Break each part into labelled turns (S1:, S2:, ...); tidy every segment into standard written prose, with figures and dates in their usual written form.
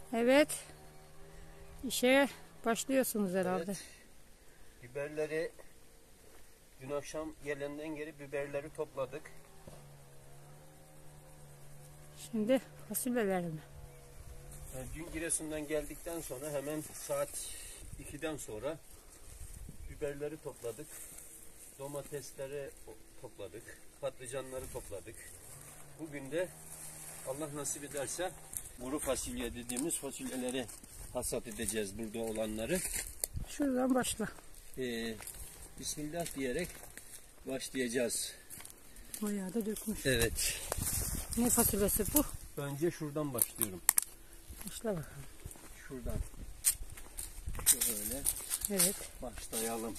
S1: Evet. İşe başlıyorsunuz herhalde.
S2: Evet. Biberleri dün akşam gelenden geri biberleri topladık.
S1: Şimdi fasulyeler mi?
S2: Yani dün Giresun'dan geldikten sonra hemen saat 2'den sonra biberleri topladık. Domatesleri topladık. Patlıcanları topladık. Bugün de Allah nasip ederse kuru fasulye dediğimiz fasulyeleri hasat edeceğiz, burada olanları.
S1: Şuradan başla.
S2: Bismillah diyerek başlayacağız.
S1: Bayağı da dökmüş.
S2: Evet.
S1: Ne fasulyesi bu?
S2: Önce şuradan başlıyorum.
S1: Başla bakalım.
S2: Şuradan. Şöyle.
S1: Evet.
S2: Başlayalım.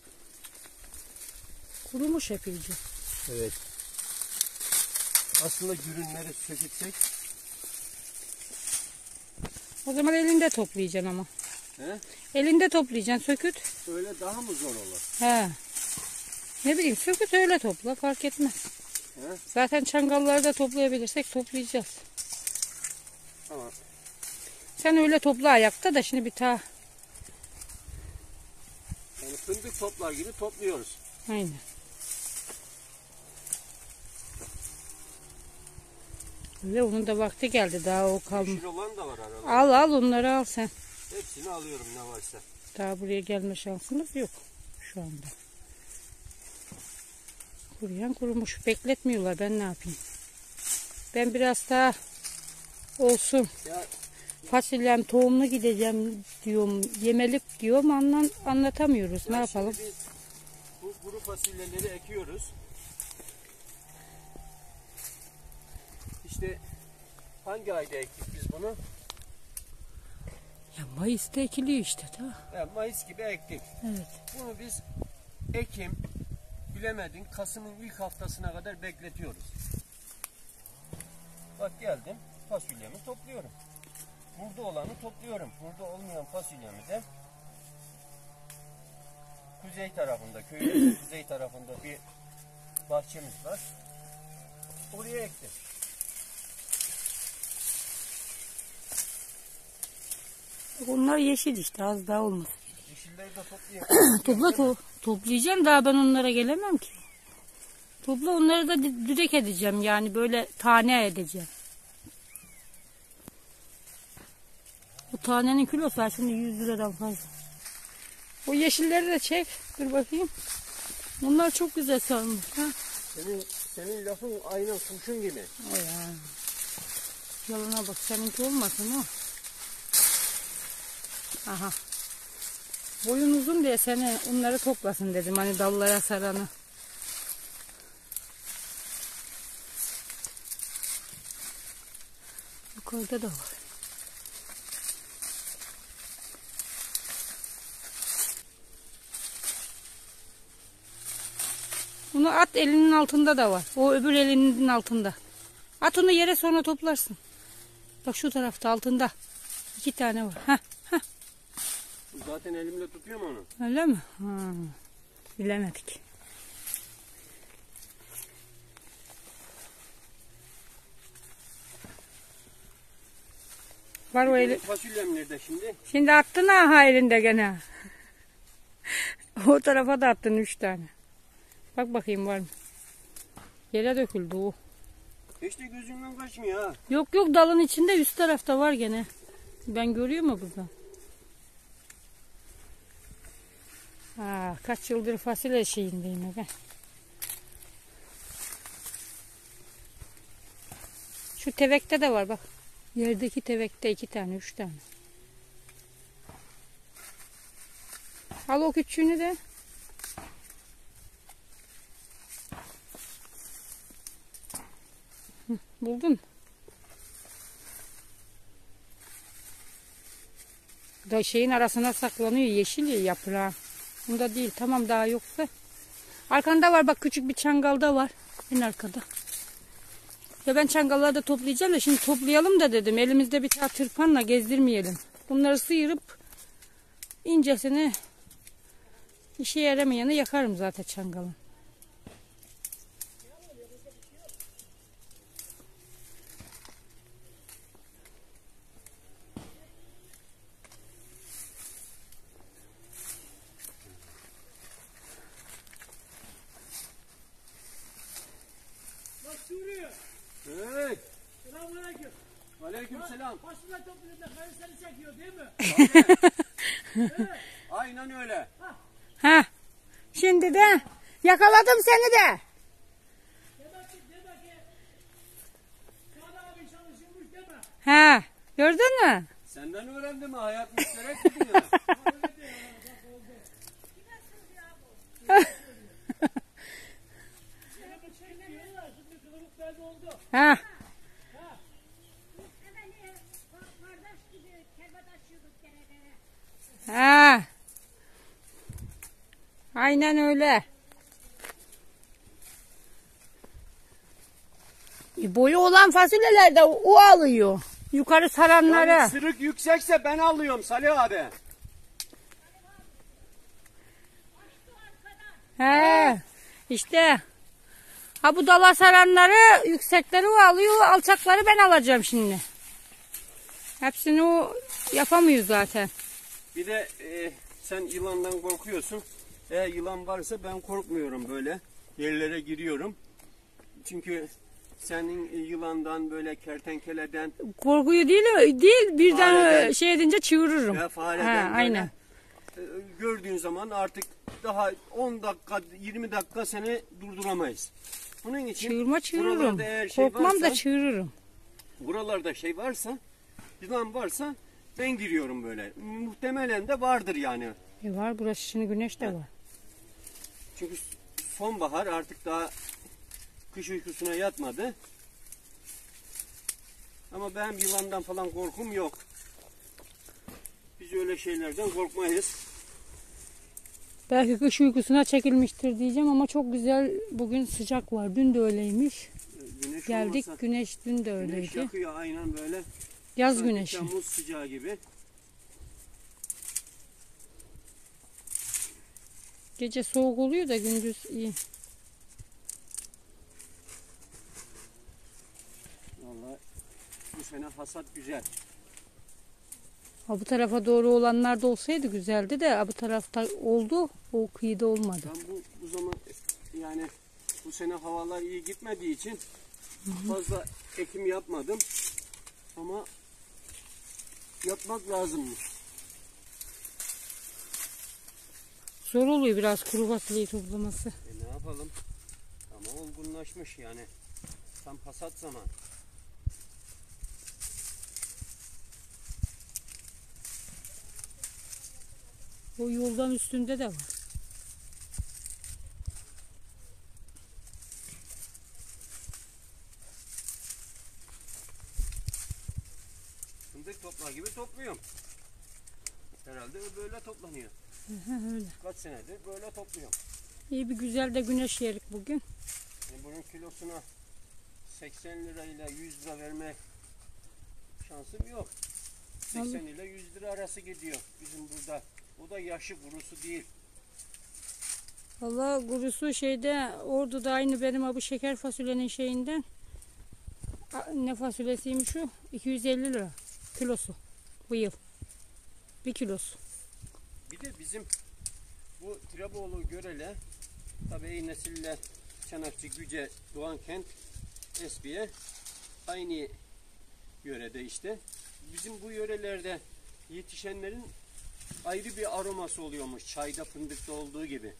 S1: Kurumuş epeyce.
S2: Evet. Aslında gürünleri söküksek.
S1: O zaman elinde toplayacaksın ama.
S2: He?
S1: Elinde toplayacaksın, söküt.
S2: Öyle daha mı zor olur?
S1: He. Ne bileyim, söküt öyle topla, fark etmez.
S2: He?
S1: Zaten çangalları da toplayabilirsek toplayacağız.
S2: Tamam.
S1: Sen öyle topla ayakta da şimdi bir ta.
S2: Yani fındık toplar gibi topluyoruz.
S1: Aynen. Öyle, onun da vakti geldi, daha o kalma.
S2: Yeşil olan da var arada.
S1: Al onları al sen.
S2: Hepsini alıyorum ne varsa.
S1: Daha buraya gelme şansımız yok şu anda. Kuruyan kurumuş. Bekletmiyorlar, ben ne yapayım. Ben biraz daha olsun.
S2: Ya,
S1: Fasulyem tohumlu gideceğim diyorum. Yemelik diyorum, anlatamıyoruz. Ne yapalım?
S2: Biz bu kuru fasulyeleri ekiyoruz. İşte hangi ayda ektik biz bunu?
S1: Ya Mayıs'ta ekiliyor işte.
S2: Ya, Mayıs gibi ektik.
S1: Evet.
S2: Bunu biz Ekim, bilemedin Kasım'ın ilk haftasına kadar bekletiyoruz. Bak geldim, fasulyemi topluyorum. Burada olanı topluyorum. Burada olmayan fasulyemi de kuzey tarafında, köyün kuzey tarafında bir bahçemiz var. Oraya ektim.
S1: Onlar yeşil işte, az daha olmaz.
S2: Yeşilleri de toplayayım.
S1: Toplayacağım, daha ben onlara gelemem ki. Topla, onları da düdek edeceğim, yani böyle tane edeceğim. Bu tanenin kilosu şimdi 100 liradan fazla. O yeşilleri de çek, dur bakayım. Bunlar çok güzel sarmış. Ha?
S2: Senin lafın aynen kurşun gibi.
S1: O ya. Yalına bak, seninki olmasın o. Aha. Boyun uzun diye seni onları toplasın dedim, hani dallara saranı. Yukarıda da var. Bunu at, elinin altında da var. O öbür elinin altında. At onu yere, sonra toplarsın. Bak şu tarafta altında. 2 tane var. Heh.
S2: Zaten elimle tutuyorum onu.
S1: Öyle mi? Bilemedik. Var o eli.
S2: Fasulyem nerede şimdi?
S1: Şimdi attın ha elinde gene. O tarafa da attın 3 tane. Bak bakayım var mı? Yere döküldü o.
S2: Hiç de gözümden kaçmıyor ha.
S1: Yok dalın içinde, üst tarafta var gene. Ben görüyor mu buradan? Kaç yıldır fasulye şeyindeyim ben. Şu tevekte de var bak. Yerdeki tevekte 2 tane 3 tane. Al o küçüğünü de. Buldun. Da şeyin arasına saklanıyor, yeşil ya yaprağı. Bunda değil, tamam, daha yoksa. Arkanda var bak, küçük bir çangalda var. En arkada. Ya ben çangalları da toplayacağım da şimdi toplayalım da dedim. Elimizde bir tane tırpanla gezdirmeyelim. Bunları sıyırıp incesini, işe yaramayanı yakarım zaten çangalın.
S2: selam.
S3: Fasulye topluyorda karı seni çekiyor değil mi?
S2: Aynen öyle.
S1: Ha. Şimdi de yakaladım seni de.
S3: Demek ki Sağda abi çalışıyormuş deme.
S1: Ha. Gördün mü?
S2: Senden öğrendim ha, hayat müşterek gidiyor.
S1: Ha. Ha. Aynen öyle. Boyu olan fasulyeler de o alıyor. Yukarı saranları.
S2: Yani sırık yüksekse ben alıyorum Salih abi.
S1: He. İşte. Ha bu dala saranları yüksekleri o alıyor. Alçakları ben alacağım şimdi. Hepsini o yapamıyor zaten.
S2: Bir de sen yılandan korkuyorsun. Eğer yılan varsa ben korkmuyorum böyle. Yerlere giriyorum. Çünkü senin yılandan böyle kertenkeleden
S1: Korkuyu değil birden
S2: Fareden.
S1: şey edince çığırırım.
S2: ya fareden
S1: Ha,
S2: böyle,
S1: aynen.
S2: Gördüğün zaman artık daha 10 dakika 20 dakika seni durduramayız. Bunun için
S1: Çığırma çığırırım.
S2: buralarda eğer şey
S1: Korkmam
S2: varsa,
S1: da çığırırım.
S2: buralarda şey varsa, yılan varsa ben giriyorum böyle. Muhtemelen de vardır yani.
S1: Var burası şimdi güneş de var.
S2: Çünkü sonbahar artık daha kış uykusuna yatmadı. Ama benim yılandan falan korkum yok. Biz öyle şeylerden korkmayız.
S1: Belki kış uykusuna çekilmiştir diyeceğim ama çok güzel bugün sıcak var. Dün de öyleymiş.
S2: Güneş
S1: Geldik
S2: olmasa,
S1: güneş dün de
S2: güneş
S1: öyleydi.
S2: yakıyor aynen böyle.
S1: Yaz
S2: Sanki
S1: güneşi.
S2: Temmuz sıcağı gibi.
S1: Gece soğuk oluyor da gündüz iyi.
S2: Vallahi bu sene hasat güzel.
S1: Ha, bu tarafa doğru olanlar da olsaydı güzeldi de ha, bu tarafta oldu. O kıyıda olmadı.
S2: Ben bu zaman yani bu sene havalar iyi gitmediği için fazla ekim yapmadım. Ama yapmak lazımmış.
S1: Zor oluyor biraz kuru fasulyeyi toplaması.
S2: Ne yapalım? Ama olgunlaşmış yani. Tam hasat zaman.
S1: O yoldan üstünde de var.
S2: Fındık toplar gibi topluyorum. Herhalde böyle toplanıyor.
S1: Öyle.
S2: Kaç senedir böyle topluyorum.
S1: İyi bir güzel de güneş yerik bugün.
S2: Bunun kilosuna 80 lirayla 100 lira verme şansım yok. 80 ile 100 lira arası gidiyor bizim burada. O da yaşı kurusu değil.
S1: Valla kurusu şeyde Ordu'da aynı benim bu şeker fasulyenin şeyinden. Ne fasulyesiymiş o? 250 lira kilosu bu yıl. Bir kilosu.
S2: Bir de bizim bu Tiraboğlu Görele tabii nesiller Çanakçı, Güce, Doğankent, Espiye aynı yörede işte. Bizim bu yörelerde yetişenlerin ayrı bir aroması oluyormuş. Çayda, fındıkta olduğu gibi.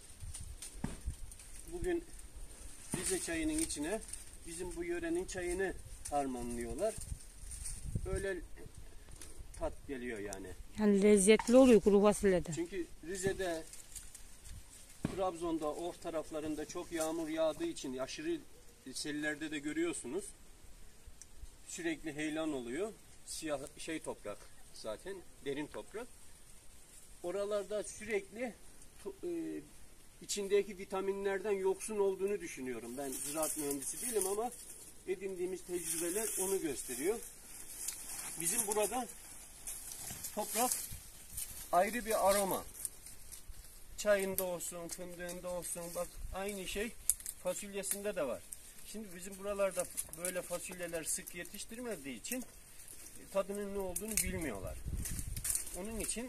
S2: Bugün Rize çayının içine bizim bu yörenin çayını harmanlıyorlar. Böyle tat geliyor yani.
S1: Yani lezzetli oluyor kuru fasulyede.
S2: Çünkü Rize'de, Trabzon'da, o taraflarında çok yağmur yağdığı için aşırı sellerde de görüyorsunuz. Sürekli heyelan oluyor. Siyah toprak zaten, derin toprak. Oralarda sürekli içindeki vitaminlerden yoksun olduğunu düşünüyorum. Ben ziraat mühendisi değilim ama edindiğimiz tecrübeler onu gösteriyor. Bizim burada toprak ayrı bir aroma. Çayında olsun, fındığında olsun, bak aynı şey fasulyesinde de var. Şimdi bizim buralarda böyle fasulyeler sık yetiştirmediği için tadının ne olduğunu bilmiyorlar. Onun için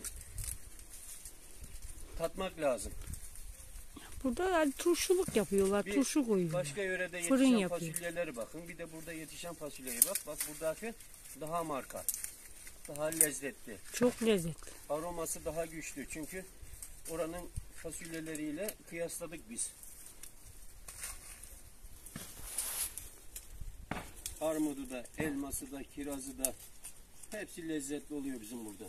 S2: tatmak lazım.
S1: Burada yani turşuluk yapıyorlar,
S2: Bir
S1: turşu koyuyorlar.
S2: Başka yörede
S1: Fırın
S2: yetişen
S1: yapıyor.
S2: fasulyeleri bakın. Bir de burada yetişen fasulyeye bak. Bak buradaki daha marka, daha lezzetli,
S1: Çok lezzetli.
S2: aroması daha güçlü. Çünkü oranın fasulyeleriyle kıyasladık biz. Armudu da, elması da, kirazı da hepsi lezzetli oluyor bizim burada.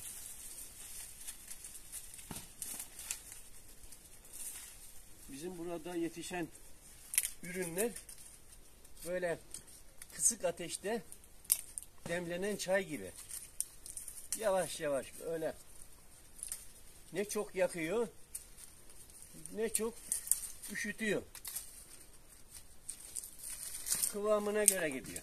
S2: Bizim burada yetişen ürünler böyle kısık ateşte demlenen çay gibi. Yavaş yavaş öyle. Ne çok yakıyor, ne çok üşütüyor. Kıvamına göre gidiyor.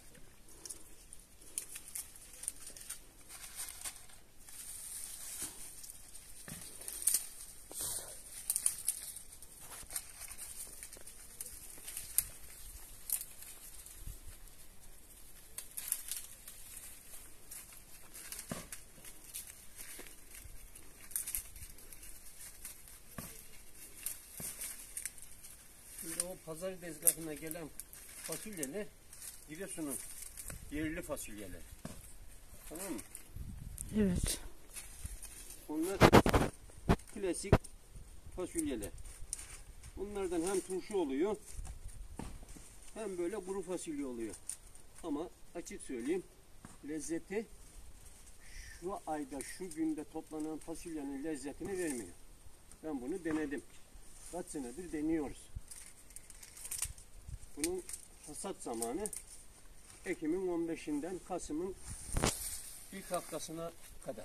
S2: Şimdi o pazar tezgahına gelen fasulyeler Giresun'un yerli fasulyeler. Tamam mı?
S1: Evet.
S2: Onlar klasik fasulyeler. Bunlardan hem turşu oluyor hem böyle kuru fasulye oluyor. Ama açık söyleyeyim, lezzeti şu ayda şu günde toplanan fasulyenin lezzetini vermiyor. Ben bunu denedim. Kaç senedir deniyoruz. Bunun hasat zamanı Ekim'in 15'inden Kasım'ın ilk haftasına kadar.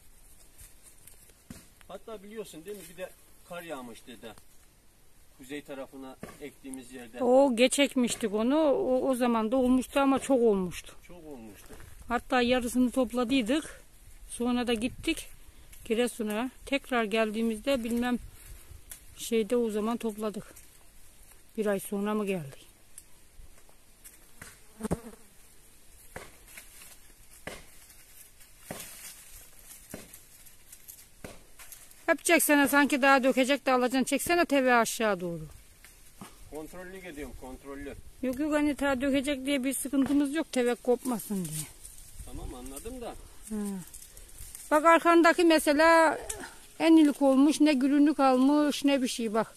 S2: Hatta biliyorsun değil mi, bir de kar yağmıştı da kuzey tarafına ektiğimiz yerde.
S1: O geç ekmiştik onu. O zaman da olmuştu ama çok olmuştu.
S2: Çok olmuştu.
S1: Hatta yarısını topladıydık. Sonra da gittik Giresun'a. Tekrar geldiğimizde bilmem şeyde o zaman topladık. Bir ay sonra mı geldik? Yapacaksana sanki daha dökecek de alacaksın. Çeksene teve aşağı doğru.
S2: Kontrollü gidiyorum, kontrollü.
S1: Yok hani daha dökecek diye bir sıkıntımız yok. Tevek kopmasın diye.
S2: Tamam, anladım da.
S1: Ha. Bak arkandaki mesela en ilik olmuş, ne gülünlük almış ne bir şey bak.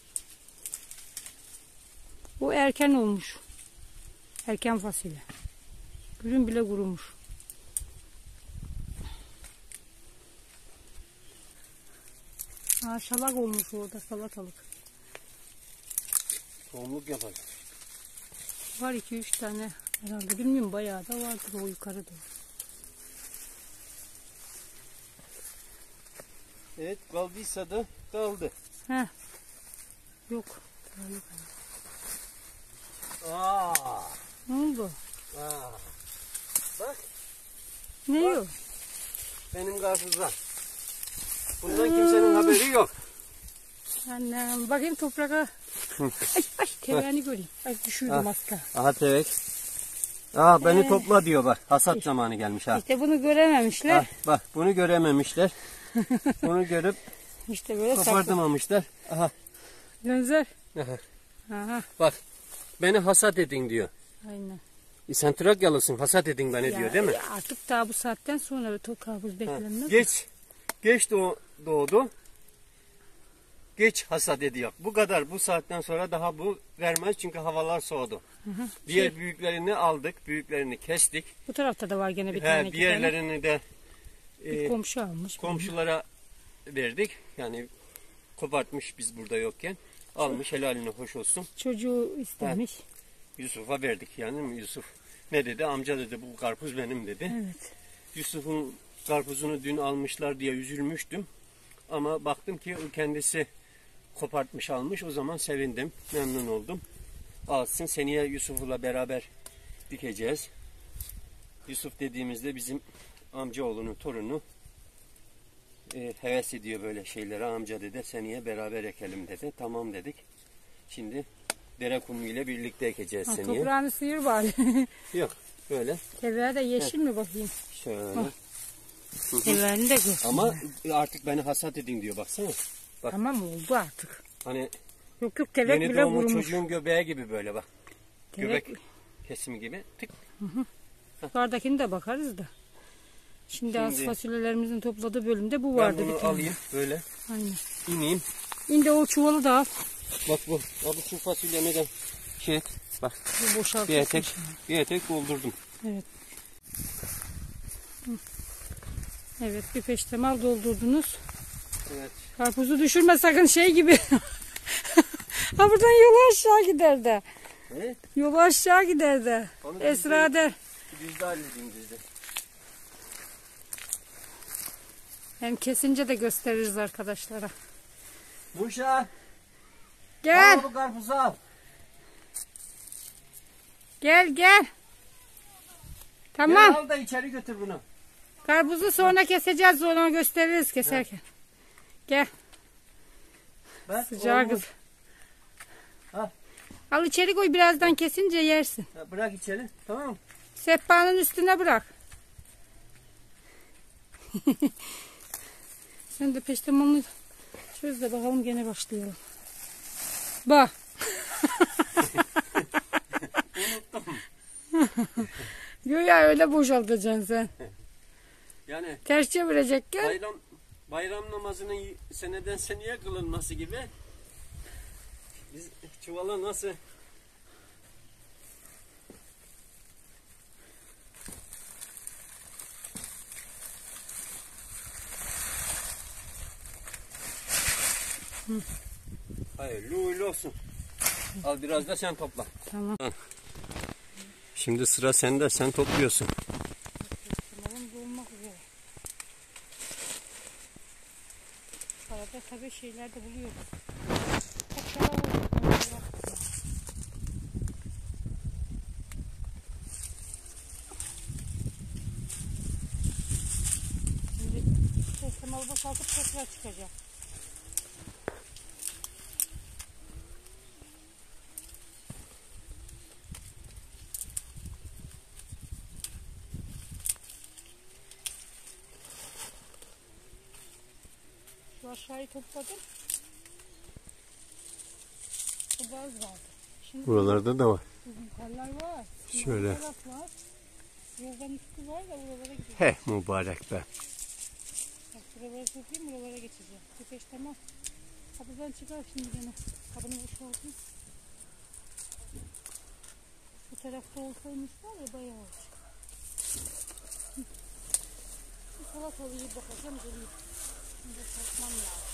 S1: Bu erken olmuş. Erken fasulye. Gülün bile kurumuş. Ha, şalak olmuş orada, salatalık.
S2: Tohumluk yapar.
S1: Var 2-3 tane herhalde. Bilmiyorum, bayağı da vardır o yukarıda.
S2: Evet, kaldıysa da kaldı.
S1: Heh. Yok. Daha yok.
S2: Aa,
S1: Ne oldu?
S2: aa. Bak,
S1: Ne
S2: Bak.
S1: yok?
S2: benim karpuzlar. Bundan kimsenin haberi yok.
S1: Annem bakayım toprağa. Ay teveğini göreyim. Ay düşürdüm az kalsın.
S2: Aha tevek. Aa, beni topla diyor bak. Hasat zamanı gelmiş ha.
S1: İşte bunu görememişler.
S2: Ha, bak bunu görememişler. Bunu görüp
S1: İşte böyle saklı.
S2: kopardamamışlar. Aha.
S1: Gönzer.
S2: Aha.
S1: Aha.
S2: Bak, beni hasat edin diyor.
S1: Aynen.
S2: Sen Trakyalısın, hasat edin beni diyor değil mi?
S1: Artık daha bu saatten sonra karpuz beklenmez.
S2: Geç doğdu. Geç hasat ediyor. Bu kadar, bu saatten sonra daha bu vermez çünkü havalar soğudu. Diğer büyüklerini aldık, büyüklerini kestik.
S1: Bu tarafta da var gene bir tane.
S2: Diğerlerini de
S1: Bir komşu almış.
S2: komşulara verdik. Yani kopartmış biz burada yokken. Almış, helaline hoş olsun.
S1: Çocuğu istemiş.
S2: Yusuf'a verdik yani. Yusuf ne dedi? Amca dedi, bu karpuz benim dedi.
S1: Evet.
S2: Yusuf'un karpuzunu dün almışlar diye üzülmüştüm. Ama baktım ki o kendisi kopartmış almış. O zaman sevindim. Memnun oldum. Alsın, seneye Yusuf'la beraber dikeceğiz. Yusuf dediğimizde bizim amcaoğlunun torunu. Heves ediyor böyle şeylere. Amca dedi, seneye beraber ekelim dedi. Tamam dedik. Şimdi dere kumu ile birlikte ekeceğiz seneye.
S1: Toprağını sıyır bari.
S2: Yok böyle.
S1: Teveğe de yeşil mi bakayım?
S2: Şöyle.
S1: Teveğini de gör.
S2: Ama artık beni hasat edin diyor, baksana. Bak.
S1: Tamam oldu artık.
S2: Hani
S1: Yok tevek
S2: yeni
S1: bile
S2: doğmuş
S1: vurmuş.
S2: çocuğun göbeği gibi böyle bak.
S1: Tevek.
S2: Göbek kesimi gibi. Tık.
S1: Yukarıdakini de bakarız da. Şimdi az fasulyelerimizin topladığı bölümde bu vardı
S2: Ben
S1: bir
S2: bunu
S1: tane.
S2: alayım böyle.
S1: Aynen.
S2: İneyim.
S1: Şimdi o çuvalı da al.
S2: Bak bu. Abi şu fasulyemi de şey et. Bak
S1: Bu boşaltırsın.
S2: bir etek doldurdum.
S1: Evet. Evet, bir peştemal doldurdunuz.
S2: Evet.
S1: Karpuzu düşürme sakın şey gibi. Ha buradan yolu aşağı gider de.
S2: Ne?
S1: Yolu aşağı gider de.
S2: Onu
S1: Esra der.
S2: Düzde halledeyim düzde.
S1: Hem kesince de gösteririz arkadaşlara.
S2: Muşa.
S1: Gel.
S2: Al bu karpuzu al.
S1: Gel.
S2: Gel
S1: Tamam.
S2: al da içeri götür bunu.
S1: Karpuzu sonra keseceğiz. Sonra gösteririz keserken. Gel.
S2: Bak,
S1: Sıcağı
S2: olmuş.
S1: kız.
S2: Al.
S1: Al içeri koy, birazdan kesince yersin.
S2: Ha, bırak içeri. Tamam mı?
S1: Sehpanın üstüne bırak. Sen de peştemalını çöz de bakalım, gene başlayalım. Bak. Güya öyle boşaltacaksın sen.
S2: Yani
S1: Ters çevirecekken.
S2: bayram namazının seneden seneye kılınması gibi biz çuvala nasıl hayırlı uğurlu olsun. Al biraz da sen topla.
S1: Tamam.
S2: Şimdi sıra sende, sen topluyorsun.
S1: Umarım dolmak üzere. Arada tabii şeyler de buluyoruz. Çok şarap oldu. Şimdi peştemalı boşaltıp tekrar çıkacak. Şu aşağıyı topladım. Burada az kaldı. Şimdi
S2: Buralarda da var.
S1: yukarılar var.
S2: Şöyle.
S1: Yukarı taraf var. Yorgan üstü var da oralara gideceğiz.
S2: Heh mübarek be.
S1: Bak buralara sokayım, buralara geçeceğim. Bir peş tamam. Kapıdan çıkar şimdi gene. Kapını boşaltayım. Bu tarafta olsaymış var ya, bayağı olacak. Bir salatalığı bakacağım, geleyim. Şimdi satmam lazım.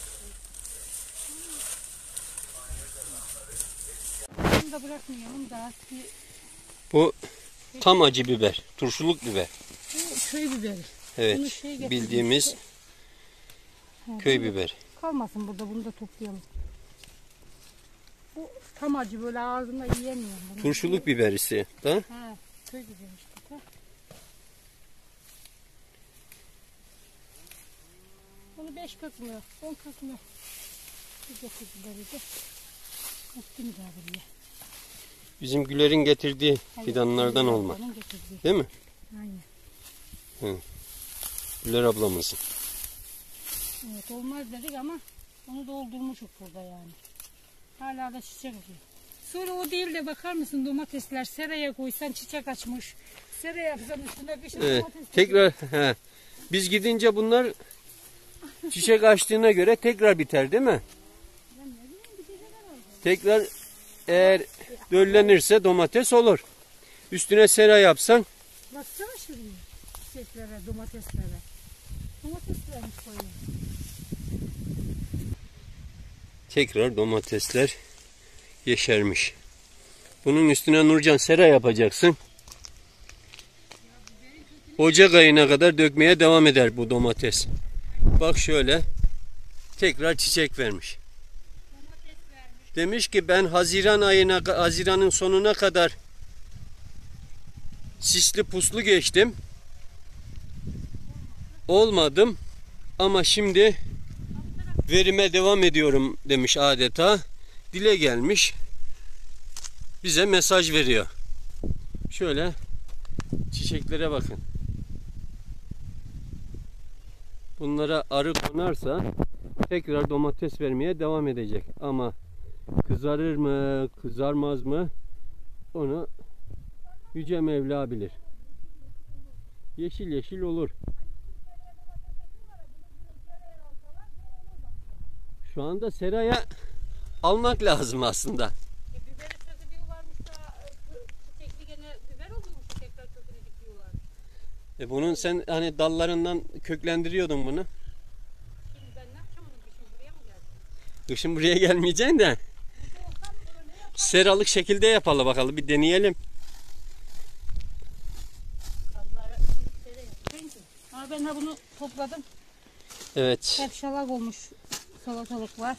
S1: Bunu da bırakmayalım daha.
S2: Bu tam acı biber, turşuluk biber.
S1: Bu köy biberi. Bunu
S2: Evet,
S1: şey getirmiş.
S2: bildiğimiz köy biberi.
S1: Kalmasın burada, bunu da toplayalım. Bu tam acı, böyle ağzımda yiyemiyorum bunu.
S2: Turşuluk biberisi da.
S1: Ha, köy biberi işte. Bunu 5 kök mü, 10 kök mü? Bir getir biberi de. Ettim daha buraya.
S2: Bizim Güler'in getirdiği fidanlardan olma. Değil mi?
S1: Aynen.
S2: Güler ablamızın.
S1: Evet, olmaz dedik ama onu doldurmuşuk burada yani. Hala da çiçek açıyor. Sonra o değil de bakar mısın, domatesler seraya koysan çiçek açmış. Seraya yapsan üstüne kışın
S2: Evet,
S1: domates.
S2: tekrar biz gidince bunlar çiçek açtığına göre tekrar biter değil mi? Tekrar eğer döllenirse domates olur. Üstüne sera yapsan
S1: Baksana şuraya, çiçeklere, domateslere. Domateslermiş koyuyor.
S2: tekrar domatesler yeşermiş. Bunun üstüne Nurcan sera yapacaksın. Ocak ayına kadar dökmeye devam eder bu domates. Bak şöyle tekrar çiçek vermiş. Demiş ki ben Haziran'ın sonuna kadar sisli puslu geçtim. Olmadım ama şimdi verime devam ediyorum demiş adeta. Dile gelmiş. Bize mesaj veriyor. Şöyle çiçeklere bakın. Bunlara arı konarsa tekrar domates vermeye devam edecek. Ama kızarır mı, kızarmaz mı? Onu Yüce Mevla bilir. Yeşil yeşil olur. Şu anda seraya almak lazım aslında.
S1: Biberi çözülüyorlarmış da çiçekli gene biber oluyormuş, tekrar kökünü dikiyorlar.
S2: Bunun sen hani dallarından köklendiriyordun bunu.
S1: Şimdi ben ne yapacağım onu, kışın buraya mı geldim?
S2: Kışın buraya gelmeyeceksin de. Seralık şekilde yapalım bakalım, bir deneyelim.
S1: Ha, ben de bunu topladım.
S2: Evet.
S1: Hep şalak olmuş salatalıklar.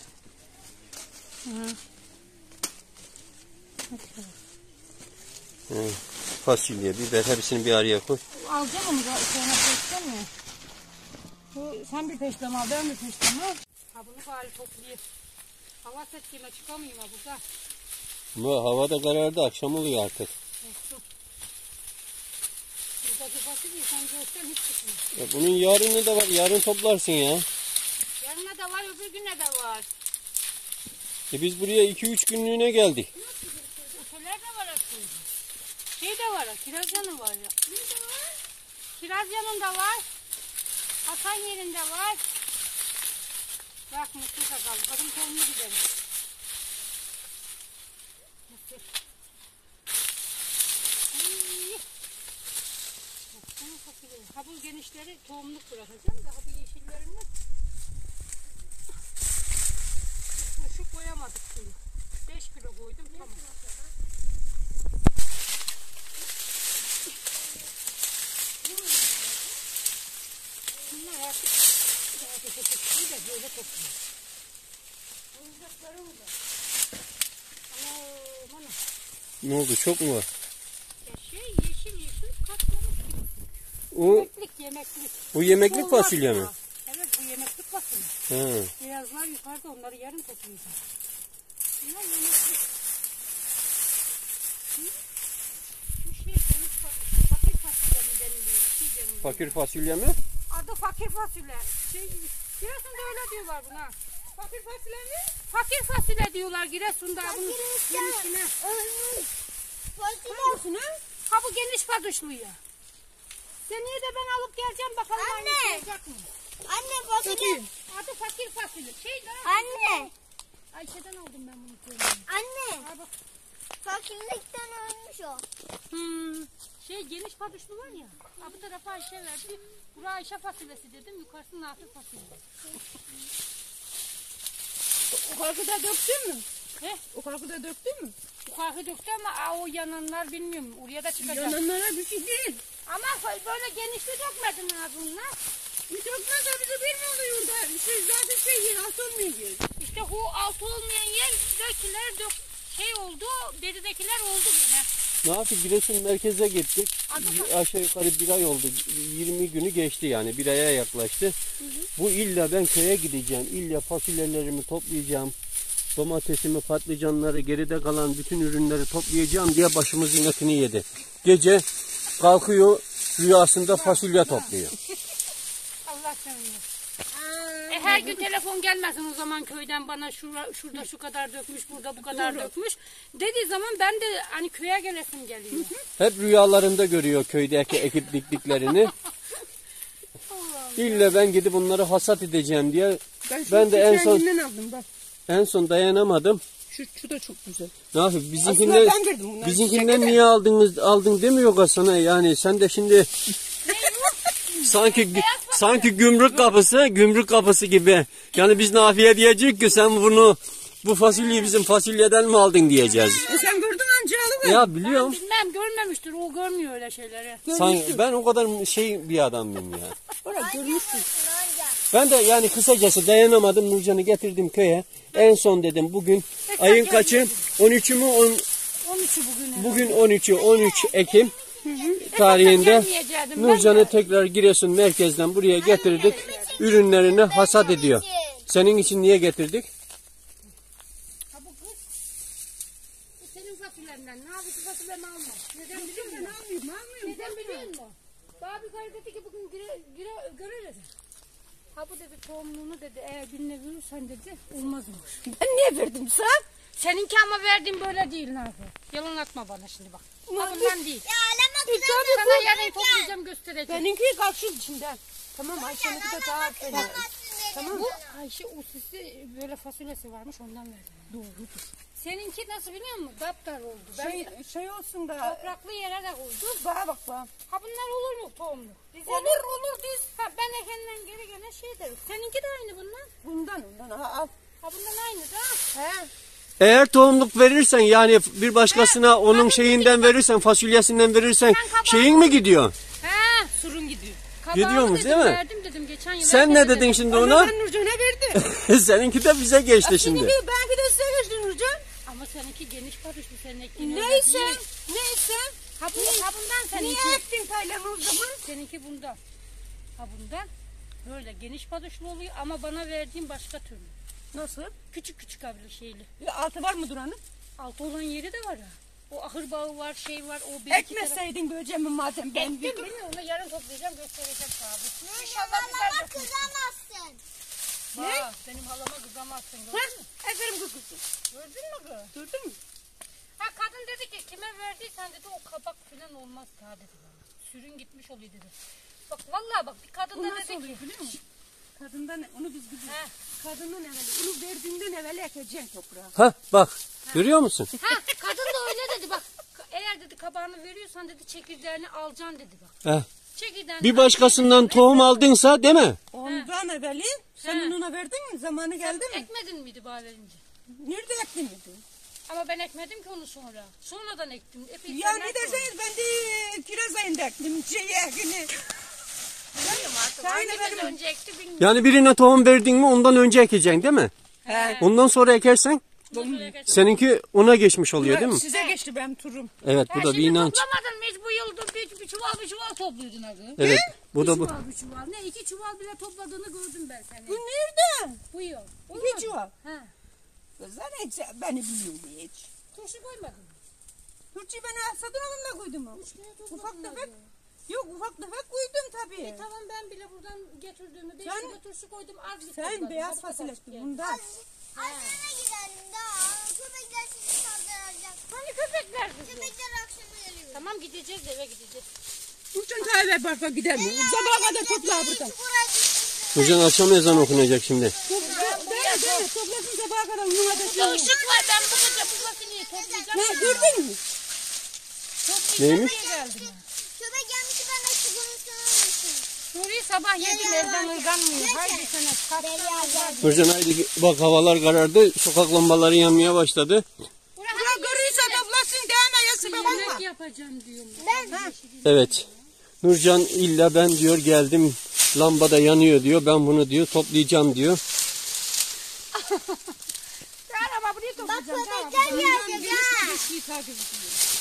S2: Fasulye, biber hepsini bir araya koy.
S1: Alacağım onu da sonra peşten mi? Sen bir peşten al, ben bir peşten al. Ha bunu bari toplayayım. Hava settiğime çıkamayayım ha burada.
S2: Ama hava da karardı, akşam oluyor artık.
S1: Olsun. Buradaki fasulyeyi sen görsen hiç çıkmıyor.
S2: Ya bunun yarını da var, yarın toplarsın ya.
S1: Yarına da var, öbür güne de var.
S2: Biz buraya 2-3 günlüğüne geldik.
S1: Öteler de var aslında. Şey de var, Kirazyan'ın var ya. Ne de var? Kirazyan'ın da var. Hasan yerinde var. Bak mısır sakalım. Kadın tohumlu gidelim. Mısır. Baksana fasulye. Ha bu genişleri tohumluk bırakacağım da ha bu yeşillerini şu koyamadık suyu. 5 kilo koydum tamam. Bunlar artık bir de böyle topluyor. Oyuncaklarım da. Ana.
S2: Ne oldu, çok mu var?
S1: Yeşil katlamış gibi.
S2: O
S1: Yemeklik.
S2: bu yemeklik
S1: Olmaz
S2: fasulye
S1: ya.
S2: mi?
S1: Evet bu yemeklik fasulye.
S2: He.
S1: Beyazlar yukarıda, onları yarın toplayacağım. Bunlar yemeklik. Bu şey fakir fasulye mi deniliyor? Bir şey deniliyor.
S2: Fakir fasulye mi?
S1: Adı fakir fasulye. Giresun'da öyle diyorlar buna. Fakir fasulye mi? Fakir fasulye diyorlar Giresun'da. Bunun genişine.
S4: Fasulye ha?
S1: Ha bu geniş paduşluyor. Seneye de ben alıp geleceğim bakalım
S4: Anne.
S1: aynı olacak mı?
S4: Anne fasulye.
S1: Adı fakir fasulye.
S4: Anne.
S1: Ayşe'den aldım ben bunu söyleyeyim.
S4: Anne.
S1: Ha bak.
S4: Fakirlikten ölmüş o.
S1: Geniş paduşlu var ya. Ha bu tarafa Ayşe verdi. Buraya Ayşe fasulyesi dedim. Yukarısı Nafi fasulyesi.
S5: O kargıda döktün mü?
S1: He?
S5: O kargıda döktün mü?
S1: Yukarı döktü ama o yananlar bilmiyorum. Oraya da çıkacak.
S5: Yananlara bir şey değil.
S1: Ama böyle genişli dökmedin ağzınla.
S5: Hiç dökmez o bize bir mi oluyor da? Zaten yer altı olmayacak.
S1: İşte bu altı olmayan yer döküler oldu. Beridekiler oldu gene.
S2: Ne yaptık? Giresun merkeze gittik.
S1: Adı-
S2: Aşağı yukarı bir ay oldu. 20 günü geçti yani. Bir aya yaklaştı. Bu illa ben köye gideceğim. İlla fasulyelerimi toplayacağım. Domatesimi, patlıcanları, geride kalan bütün ürünleri toplayacağım diye başımızın etini yedi. Gece kalkıyor, rüyasında fasulye topluyor.
S1: Allah sevinir. Her gün telefon gelmesin o zaman köyden bana şurada şu kadar dökmüş, burada bu kadar dökmüş. Dediği zaman ben de hani köye gelesim geliyor.
S2: Hep rüyalarında görüyor köydeki ekip diktiklerini. İlla ben gidip bunları hasat edeceğim diye. Ben de en son dayanamadım.
S5: Şu da çok güzel.
S2: Ne yapayım?
S5: Aslında ben verdim bunları.
S2: Bizimkinden niye aldın demiyor ka sana yani. Sen de şimdi sanki gümrük kapısı gibi. Yani biz Nafiye diyecek ki sen bu fasulyeyi bizim fasulyeden mi aldın diyeceğiz.
S5: Sen gördün anca alıver.
S2: Ya biliyorum.
S1: Bilmem görmemiştir, o görmüyor öyle şeyleri.
S2: Ben o kadar bir adam mıyım ya?
S5: Orada görmüşsün.
S2: Ben de yani kısacası dayanamadım. Nurcan'ı getirdim köye. En son dedim bugün ayın kaçı? 13'ü mü?
S1: 13'ü bugün.
S2: Bugün 13'ü 13 Ekim tarihinde Nurcan'ı tekrar Giresun merkezden buraya getirdik. Ürünlerini hasat ediyor. Senin için niye getirdik?
S1: Ha bu kız. Bu senin fasulyenden. Ne yapıyorsun fasulyemi alma. Neden biliyor musun? Neden biliyor musun? Daha bir karı dedi ki bugün görürüz. Ha bu dedi tohumluğunu dedi eğer birine verirsen dedi olmazmış.
S5: Ben niye verdim sen?
S1: Seninki ama verdiğin böyle değil Nafi. Yalan atma bana şimdi bak. Ha bundan değil.
S4: Ya alama
S1: Sana yarın toplayacağım göstereceğim.
S5: Benimki kalksın içinden. Tamam Ayşe'ninki de daha fena.
S1: Tamam. Bu Ayşe usisi böyle fasulyesi varmış ondan verdim.
S5: Doğrudur.
S1: Seninki nasıl biliyor musun? Daptar oldu. Ben
S5: Şey olsun da.
S1: topraklı yere de koydum.
S5: Bana bak bana.
S1: Ha bunlar olur mu tohumlu?
S5: Olur diz.
S1: Ha ben ekenden geri gene şey derim. Seninki de aynı bundan.
S5: Bundan al.
S1: Ha bundan aynı da.
S5: He.
S2: Eğer tohumluk verirsen yani bir başkasına onun şeyinden verirsen, fasulyesinden verirsen şeyin mi gidiyor?
S1: He.
S5: Surun gidiyor.
S2: Gidiyormuş,
S1: dedim,
S2: değil mi?
S1: Verdim dedim geçen yıl.
S2: Sen ne
S1: herkese
S2: dedin
S1: dedim.
S2: şimdi ona?
S5: Ben Nurcan'a verdim.
S2: Seninki de bize geçti şimdi.
S5: Belki de size geçti Nurcan.
S1: Ama seninki geniş barışlı senin ektiğin.
S5: Neyse.
S1: Ha bundan seninki.
S5: Niye ektin Taylan o zaman?
S1: Seninki bundan. Ha bundan. Böyle geniş barışlı oluyor ama bana verdiğin başka türlü.
S5: Nasıl?
S1: Küçük küçük abla şeyli.
S5: Altı var mı Duran'ın?
S1: Altı olan yeri de var ha. O ahır bağı var, şey var. O bir iki taraf-
S5: Ekmeseydin böceğimi madem ben
S1: Ektim
S5: bildim.
S1: bilmiyorum. Onu yarın toplayacağım göstereceğim abi.
S4: İnşallah halama kızamazsın.
S1: Ne? Benim halama kızamazsın. Gördün mü?
S5: Aferin kızım.
S1: Gördün mü kız?
S5: Gördün mü?
S1: Ha kadın dedi ki kime verdiysen dedi o kabak falan olmaz ta dedi bana. Sürün gitmiş oluyor dedi. Bak vallahi bak bir kadın
S5: Bu
S1: da
S5: nasıl
S1: dedi
S5: oluyor
S1: ki.
S5: biliyor musun? Kadından onu biz biliyoruz.
S1: He.
S5: Kadından evvel, onu verdiğinden evvel ekeceksin toprağa.
S2: Ha bak görüyor musun?
S1: Ha kadın da öyle dedi bak. Eğer dedi kabağını veriyorsan dedi çekirdeğini alacaksın dedi bak.
S2: Heh.
S1: Çekirdeğini
S2: Bir başkasından tohum aldınsa değil mi?
S5: Ondan evveli sen ona verdin mi? Zamanı geldi mi?
S1: ekmedin miydi bana verince?
S5: Nerede ektin mi?
S1: Ama ben ekmedim ki onu sonra. Sonradan ektim. Epey
S5: Ya
S1: senden
S5: ne deseniz ben de kiraz ayında ektim. Ekini.
S1: Aynı benim önce ekti bilmiyorum.
S2: Yani birine tohum verdin mi ondan önce ekeceksin değil mi?
S5: He.
S2: Ondan sonra ekersen
S1: Ondan sonra ektim.
S2: seninki ona geçmiş oluyor değil mi?
S5: Size geçti benim turum.
S2: Evet bu da bir inanç.
S1: Toplamadın mı hiç bu yılda bir çuval topluyordun abi.
S2: Evet bu da bu.
S1: Bir çuval. Ne 2 çuval bile topladığını gördüm ben seni.
S5: Bu nerede?
S1: Bu yıl.
S5: İki çuval.
S1: Ha.
S5: Kızlar hiç beni biliyor mu hiç?
S1: Turşu koymadın mı?
S5: Türkçe ben satın alımla koydum mu? Ufak tefek. Yok ufak tefek koydum tabii.
S1: Tamam ben bile buradan getirdiğimi 5
S5: Sen-
S1: kilo turşu koydum az bir
S5: Sen
S1: topladım.
S5: beyaz
S1: Bu kadar
S5: fasulye
S1: yani.
S5: bundan.
S4: Anneme gidelim daha. Köpekler sizi saldıracak.
S1: Hani köpekler kızı?
S4: Köpekler akşama geliyor.
S1: Tamam gideceğiz eve gideceğiz.
S5: Uçan kahve barka gider mi? Sabaha kadar topla buradan.
S4: Buraya gitsin.
S2: Hocam akşam ezan okunacak şimdi.
S5: Değil toplasın sabaha kadar bunun ateşi.
S1: Burada ışık var ben bu gece bu makineyi toplayacağım.
S5: Ne gördün mü?
S2: Neymiş?
S4: Köpek gelmişti ben de çubuğun üstüne ölmüştüm.
S1: Nuri sabah yedim evden ırganmıyor. Haydi sana kaçtan
S2: Nurcan haydi bak havalar karardı. Sokak lambaları yanmaya başladı.
S5: Ya görüyorsa toplasın devam etsin babam
S1: yemek
S5: var.
S1: yapacağım diyorum.
S2: Evet. Nurcan illa ben diyor geldim lambada yanıyor diyor. Ben bunu diyor toplayacağım diyor.
S1: Araba buraya
S4: Bak
S1: toplayacağım.
S4: köpekler gelecek ha.
S5: Takip ediyor.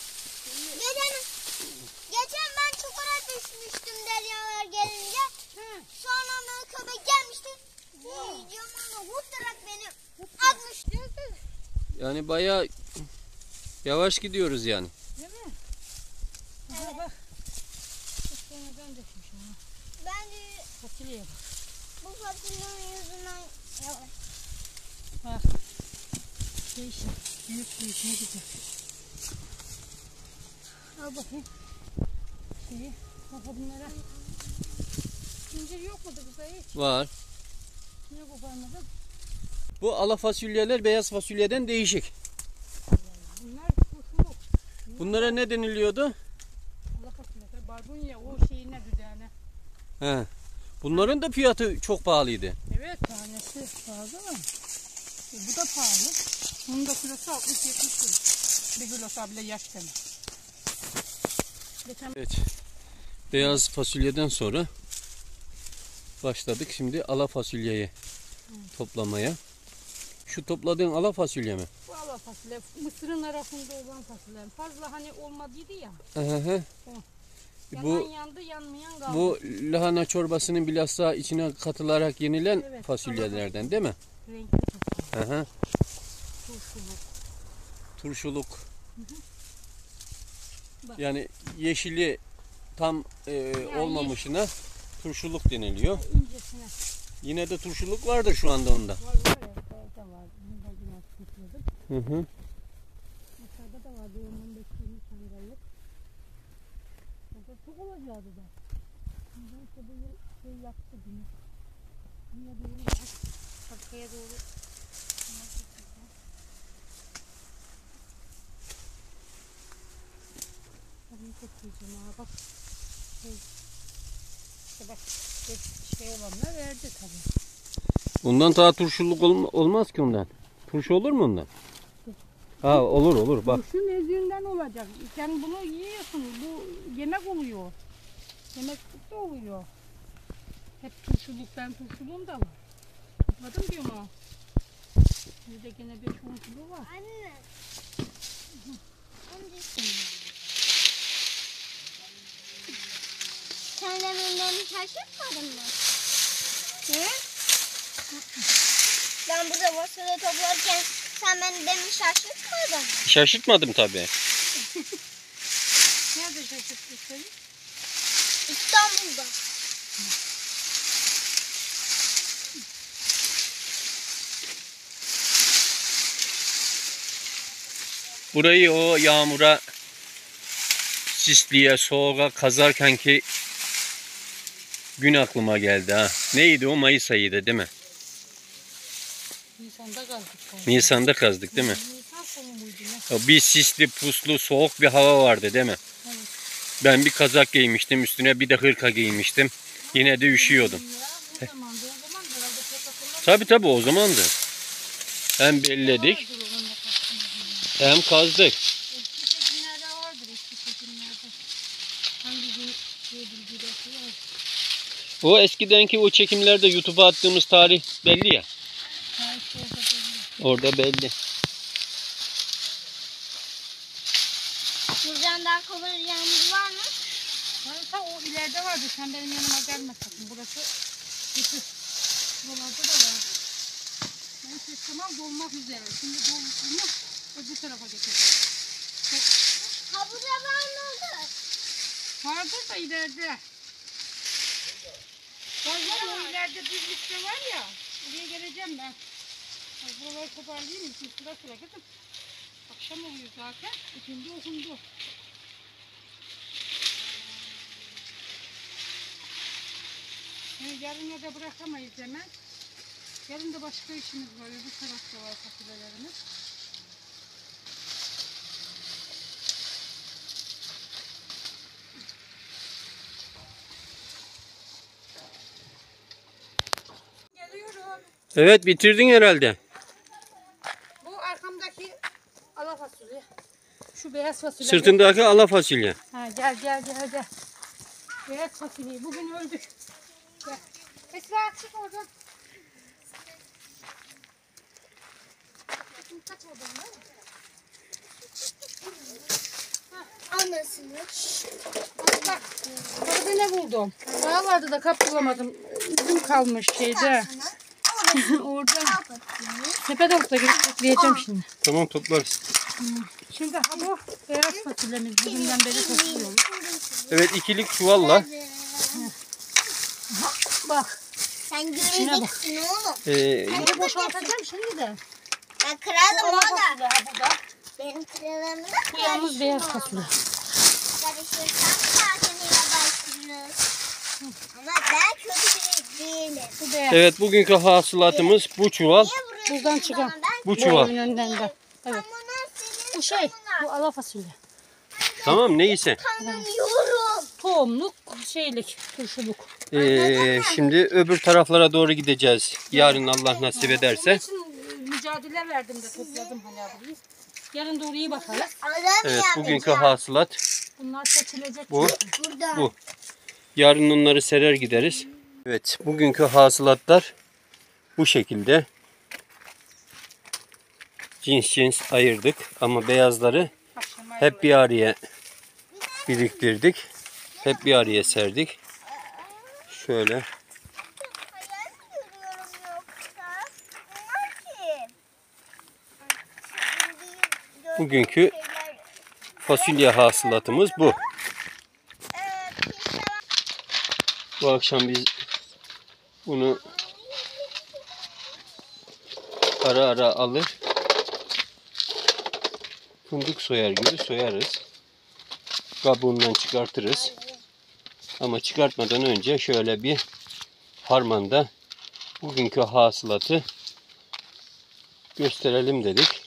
S4: Geçen ben çukura düşmüştüm deryalar gelince. Sonra bana köpek gelmişti. Camına vurtarak beni atmıştı.
S2: Yani bayağı yavaş gidiyoruz yani.
S1: Değil mi? Aha bak. Bir tane ben dökmüşüm ha.
S4: Ben de
S1: Fasulyeye bak.
S4: bu fasulyenin yüzünden yavaş.
S1: Bak. Değişik. Büyük büyük ne güzel. Al bakayım. Şeyi. Bak bunlara. İncir yok mudur bize hiç?
S2: Var.
S1: Niye koparmadın?
S2: Bu ala fasulyeler beyaz fasulyeden değişik.
S1: Bunlar kurşuluk.
S2: Bunlara ne deniliyordu?
S1: Allah fasulyeleri. Barbunya o şeyine düdene.
S2: He. Bunların da fiyatı çok pahalıydı.
S1: Evet tanesi pahalı ama. Bu da pahalı. Bunun da kilosu 60-70 lira. Bir kilosu bile yaş demek. Geçen
S2: Evet. Beyaz fasulyeden sonra başladık şimdi ala fasulyeye toplamaya. Şu topladığın ala fasulye mi?
S1: bu ala fasulye, mısırın arasında olan fasulye. Fazla hani olmadıydı ya.
S2: Hı hı.
S1: Yanan
S2: Bu
S1: yandı, yanmayan kaldı.
S2: bu lahana çorbasının bilhassa içine katılarak yenilen
S1: Evet,
S2: fasulyelerden değil mi?
S1: Renkli fasulye,
S2: Hı hı.
S1: turşuluk.
S2: Turşuluk.
S1: Bak.
S2: Yani yeşili tam olmamışına turşuluk deniliyor.
S1: İncesine.
S2: Yine de turşuluk vardır şu anda onda.
S1: Var ya, evde var. Bunu da biraz topladım.
S2: Hı hı.
S1: Aşağıda da vardı, ondan beklediğim sangallık. Orada çok olacaktı da. Bundan işte bu yıl şey yaptı bunu. Arkaya doğru. Tabii toplayacağım ha bak. İşte bak şey olanlar verdi tabii.
S2: Ondan daha turşuluk olmaz ki ondan. Turşu olur mu ondan? Ha olur bak.
S1: Turşu nezliğinden olacak. Sen bunu yiyorsun. Bu yemek oluyor. Yemeklik de oluyor. Hep turşuluk, ben turşuluğum da var. Topladım diyorum ha. Bir de gene 5-10 kilo var.
S4: Anne. Sen de beni şaşırtmadın mı?
S1: Ne?
S4: Ben burada masada toplarken sen beni şaşırtmadın.
S2: Şaşırtmadım tabii.
S1: Nerede şaşırttın seni?
S4: İstanbul'da.
S2: Burayı o yağmura, sisliye, soğuğa kazarken ki gün aklıma geldi ha. Neydi o? Mayıs ayıydı değil mi?
S1: Nisan'da kaldık.
S2: Nisan'da kazdık değil mi?
S1: Nisan sonu muydu ne?
S2: O bir sisli, puslu, soğuk bir hava vardı değil mi?
S1: Evet.
S2: Ben bir kazak giymiştim, üstüne bir de hırka giymiştim. Yine de üşüyordum.
S1: Ya o zamandı herhalde pek hatırlamıyorum.
S2: Tabii o zamandı. Hem belledik
S1: Vardır onun da kapsamında.
S2: hem kazdık.
S1: Eski çekimlerde vardır eski çekimlerde. Hangi gün bilgisi var?
S2: O eskidenki o çekimlerde YouTube'a attığımız tarih belli ya.
S1: Ha işte orada belli.
S2: Orada belli.
S4: Buradan daha kalacağımız var mı?
S1: Varsa o ileride vardı. Sen benim yanıma gelme sakın. Burası kötü. Buralarda da var. Ben testamam dolmak üzere. Şimdi dolduğunu öbür tarafa getireceğim.
S4: Ha burada var mı?
S1: Vardır da ileride. Var o ileride bir liste var ya. Oraya geleceğim ben. Buraları toparlayayım mı? Sıra sıra kızım. Akşam oluyor zaten. İkindi okundu. Yani yarına da bırakamayız hemen. Yarın da başka işimiz var. Öbür tarafta var fasulyelerimiz. Geliyorum.
S2: Evet bitirdin herhalde.
S1: Bu arkamdaki ala fasulye. Şu beyaz fasulye.
S2: Sırtındaki ala fasulye.
S1: Ha, gel. Beyaz fasulye. Bugün öldük. Gel. Esra çık oradan. Kaç oradan değil mi?
S4: Anasını.
S1: Bak. Orada ne buldum? Daha vardı da kap bulamadım. Üzüm kalmış şeyde. Orada. Tepede orta girip toplayacaım şimdi.
S2: Tamam toplarız.
S1: Şimdi ha bu beyaz fasulyemiz bugünden beri topluyoruz.
S2: Evet ikilik çuvalla.
S1: Bak.
S4: Sen göreceksin oğlum.
S1: Bunu boşaltacağım şimdi de.
S4: Ben kralım o da.
S1: Fasulye ha bu da.
S4: Benim kralımı da
S1: Bu yalnız beyaz fasulye.
S4: karıştırsan zaten başlıyoruz. Ama ben kötü biri değilim.
S1: Bu beyaz.
S2: Evet bugünkü hasılatımız bu çuval.
S4: Niye vuruyorsun
S1: Buradan
S4: bana?
S1: çıkan.
S4: Ben
S2: Bu çuval.
S1: Evin önünden de. Evet.
S4: bunlar senin
S1: Bu şey. Bu ala fasulye.
S2: Tamam neyse.
S4: tanımıyorum.
S1: Tohumluk, şeylik, turşuluk.
S2: Şimdi öbür taraflara doğru gideceğiz. Yarın Allah nasip ederse.
S1: Onun için mücadele verdim de topladım hani abi. Yarın doğru iyi bakarız.
S2: Evet bugünkü hasılat
S1: Bunlar seçilecek.
S2: bu.
S4: Burada.
S2: Bu. Yarın onları serer gideriz. Evet bugünkü hasılatlar bu şekilde. Cins ayırdık ama beyazları hep bir araya biriktirdik. Hep bir araya serdik. Şöyle.
S4: Hayal mi görüyorum yoksa? Bunlar kim?
S2: Bugünkü fasulye hasılatımız bu. Bu akşam biz bunu ara ara alır. Fındık soyar gibi soyarız. Kabuğundan çıkartırız. Ama çıkartmadan önce şöyle bir harmanda bugünkü hasılatı gösterelim dedik.